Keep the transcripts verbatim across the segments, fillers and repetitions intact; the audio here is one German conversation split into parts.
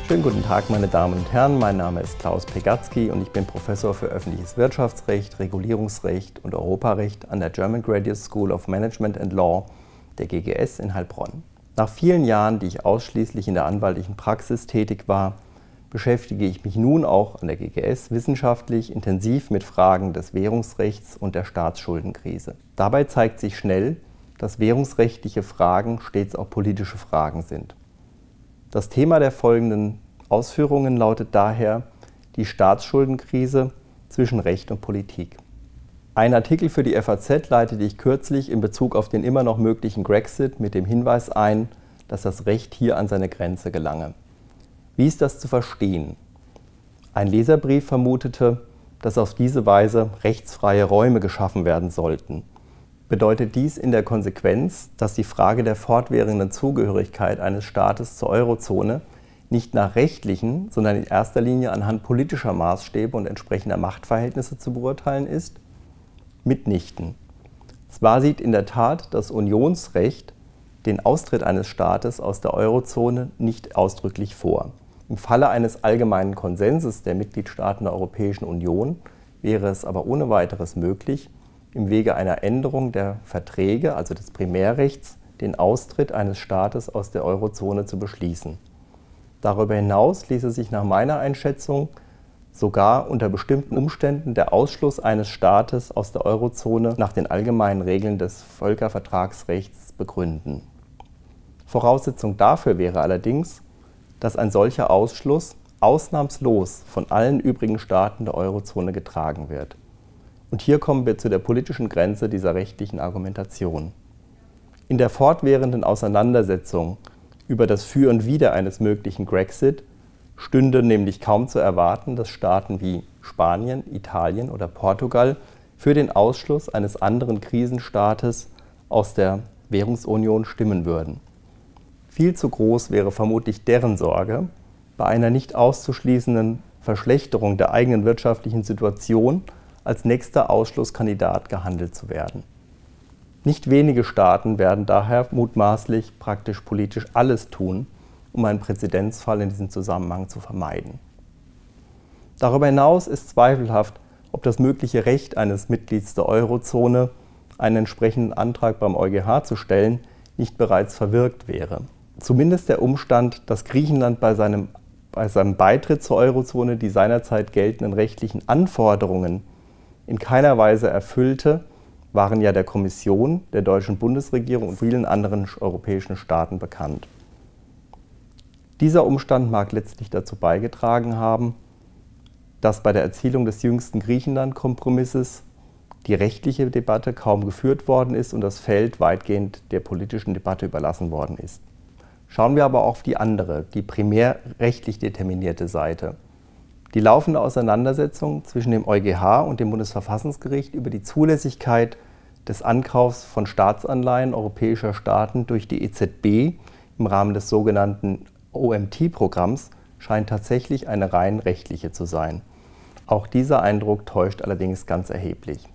Schönen guten Tag, meine Damen und Herren. Mein Name ist Klaus Pegatzky und ich bin Professor für öffentliches Wirtschaftsrecht, Regulierungsrecht und Europarecht an der German Graduate School of Management and Law, der G G S in Heilbronn. Nach vielen Jahren, die ich ausschließlich in der anwaltlichen Praxis tätig war, beschäftige ich mich nun auch an der G G S wissenschaftlich intensiv mit Fragen des Währungsrechts und der Staatsschuldenkrise. Dabei zeigt sich schnell, dass währungsrechtliche Fragen stets auch politische Fragen sind. Das Thema der folgenden Ausführungen lautet daher die Staatsschuldenkrise zwischen Recht und Politik. Ein Artikel für die F A Z leitete ich kürzlich in Bezug auf den immer noch möglichen Grexit mit dem Hinweis ein, dass das Recht hier an seine Grenze gelange. Wie ist das zu verstehen? Ein Leserbrief vermutete, dass auf diese Weise rechtsfreie Räume geschaffen werden sollten. Bedeutet dies in der Konsequenz, dass die Frage der fortwährenden Zugehörigkeit eines Staates zur Eurozone nicht nach rechtlichen, sondern in erster Linie anhand politischer Maßstäbe und entsprechender Machtverhältnisse zu beurteilen ist? Mitnichten. Zwar sieht in der Tat das Unionsrecht den Austritt eines Staates aus der Eurozone nicht ausdrücklich vor. Im Falle eines allgemeinen Konsenses der Mitgliedstaaten der Europäischen Union wäre es aber ohne weiteres möglich, im Wege einer Änderung der Verträge, also des Primärrechts, den Austritt eines Staates aus der Eurozone zu beschließen. Darüber hinaus ließe sich nach meiner Einschätzung sogar unter bestimmten Umständen der Ausschluss eines Staates aus der Eurozone nach den allgemeinen Regeln des Völkervertragsrechts begründen. Voraussetzung dafür wäre allerdings, dass ein solcher Ausschluss ausnahmslos von allen übrigen Staaten der Eurozone getragen wird. Und hier kommen wir zu der politischen Grenze dieser rechtlichen Argumentation. In der fortwährenden Auseinandersetzung über das Für und Wider eines möglichen Grexit stünde nämlich kaum zu erwarten, dass Staaten wie Spanien, Italien oder Portugal für den Ausschluss eines anderen Krisenstaates aus der Währungsunion stimmen würden. Viel zu groß wäre vermutlich deren Sorge, bei einer nicht auszuschließenden Verschlechterung der eigenen wirtschaftlichen Situation als nächster Ausschlusskandidat gehandelt zu werden. Nicht wenige Staaten werden daher mutmaßlich praktisch politisch alles tun, um einen Präzedenzfall in diesem Zusammenhang zu vermeiden. Darüber hinaus ist zweifelhaft, ob das mögliche Recht eines Mitglieds der Eurozone, einen entsprechenden Antrag beim EuGH zu stellen, nicht bereits verwirkt wäre. Zumindest der Umstand, dass Griechenland bei seinem, bei seinem Beitritt zur Eurozone die seinerzeit geltenden rechtlichen Anforderungen in keiner Weise erfüllte, waren ja der Kommission, der deutschen Bundesregierung und vielen anderen europäischen Staaten bekannt. Dieser Umstand mag letztlich dazu beigetragen haben, dass bei der Erzielung des jüngsten Griechenland-Kompromisses die rechtliche Debatte kaum geführt worden ist und das Feld weitgehend der politischen Debatte überlassen worden ist. Schauen wir aber auf die andere, die primär rechtlich determinierte Seite. Die laufende Auseinandersetzung zwischen dem EuGH und dem Bundesverfassungsgericht über die Zulässigkeit des Ankaufs von Staatsanleihen europäischer Staaten durch die E Z B im Rahmen des sogenannten O M T-Programms scheint tatsächlich eine rein rechtliche zu sein. Auch dieser Eindruck täuscht allerdings ganz erheblich.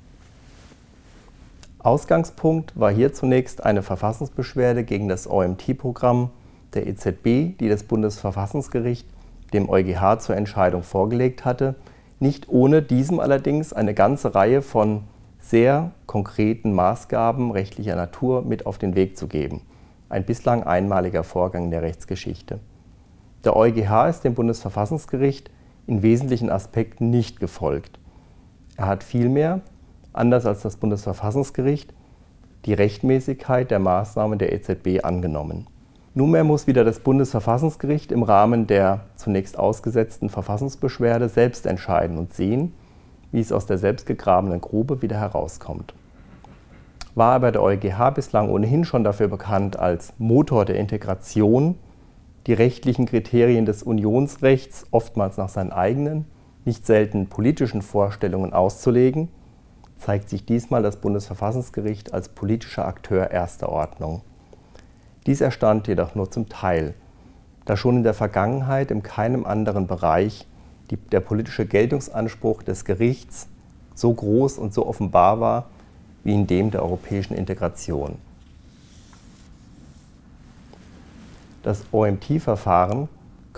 Ausgangspunkt war hier zunächst eine Verfassungsbeschwerde gegen das O M T-Programm der E Z B, die das Bundesverfassungsgericht dem EuGH zur Entscheidung vorgelegt hatte, nicht ohne diesem allerdings eine ganze Reihe von sehr konkreten Maßgaben rechtlicher Natur mit auf den Weg zu geben. Ein bislang einmaliger Vorgang in der Rechtsgeschichte. Der EuGH ist dem Bundesverfassungsgericht in wesentlichen Aspekten nicht gefolgt. Er hat vielmehr, anders als das Bundesverfassungsgericht, die Rechtmäßigkeit der Maßnahmen der E Z B angenommen. Nunmehr muss wieder das Bundesverfassungsgericht im Rahmen der zunächst ausgesetzten Verfassungsbeschwerde selbst entscheiden und sehen, wie es aus der selbstgegrabenen Grube wieder herauskommt. War aber der EuGH bislang ohnehin schon dafür bekannt, als Motor der Integration die rechtlichen Kriterien des Unionsrechts oftmals nach seinen eigenen, nicht selten politischen Vorstellungen auszulegen, zeigt sich diesmal das Bundesverfassungsgericht als politischer Akteur erster Ordnung. Dies erstand jedoch nur zum Teil, da schon in der Vergangenheit in keinem anderen Bereich die, der politische Geltungsanspruch des Gerichts so groß und so offenbar war wie in dem der europäischen Integration. Das O M T-Verfahren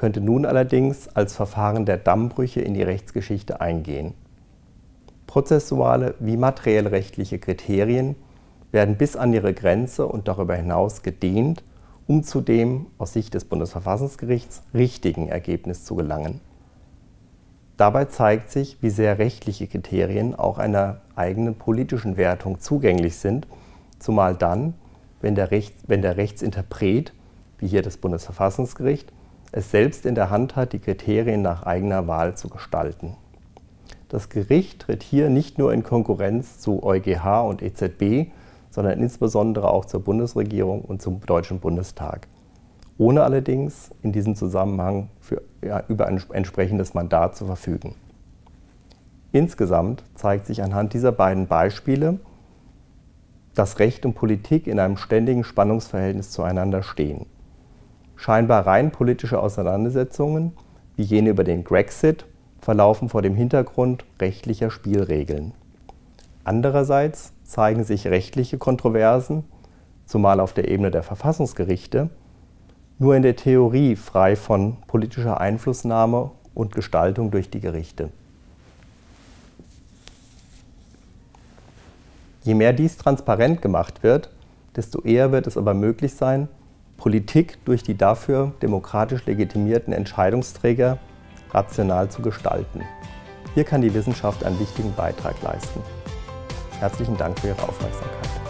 könnte nun allerdings als Verfahren der Dammbrüche in die Rechtsgeschichte eingehen. Prozessuale wie materiell-rechtliche Kriterien werden bis an ihre Grenze und darüber hinaus gedehnt, um zu dem aus Sicht des Bundesverfassungsgerichts richtigen Ergebnis zu gelangen. Dabei zeigt sich, wie sehr rechtliche Kriterien auch einer eigenen politischen Wertung zugänglich sind, zumal dann, wenn der, Rechts, wenn der Rechtsinterpret, wie hier das Bundesverfassungsgericht, es selbst in der Hand hat, die Kriterien nach eigener Wahl zu gestalten. Das Gericht tritt hier nicht nur in Konkurrenz zu EuGH und E Z B, sondern insbesondere auch zur Bundesregierung und zum Deutschen Bundestag, ohne allerdings in diesem Zusammenhang für, ja, über ein entsprechendes Mandat zu verfügen. Insgesamt zeigt sich anhand dieser beiden Beispiele, dass Recht und Politik in einem ständigen Spannungsverhältnis zueinander stehen. Scheinbar rein politische Auseinandersetzungen, wie jene über den Grexit, verlaufen vor dem Hintergrund rechtlicher Spielregeln. Andererseits zeigen sich rechtliche Kontroversen, zumal auf der Ebene der Verfassungsgerichte, nur in der Theorie frei von politischer Einflussnahme und Gestaltung durch die Gerichte. Je mehr dies transparent gemacht wird, desto eher wird es aber möglich sein, Politik durch die dafür demokratisch legitimierten Entscheidungsträger rational zu gestalten. Hier kann die Wissenschaft einen wichtigen Beitrag leisten. Herzlichen Dank für Ihre Aufmerksamkeit.